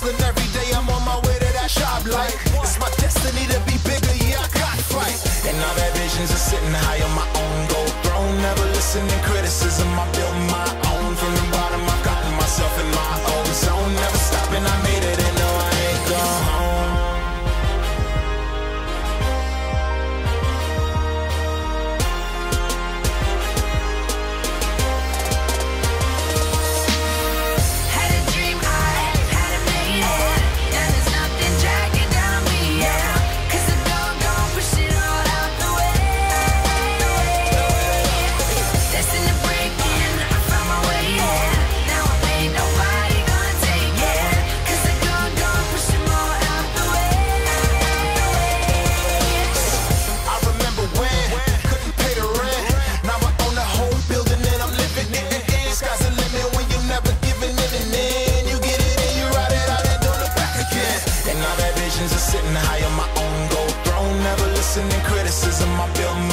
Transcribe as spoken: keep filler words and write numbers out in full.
hustling every day, I'm on my way to that job like it's my destiny to be bigger, yeah, I got fight. And all that visions are sitting high on my own gold throne. Never listening criticism, I built my own. From the bottom, I've gotten myself in my own zone. Never stopping, I made it and no, I ain't gone home. Sitting high on my own gold throne. Never listening criticism, I built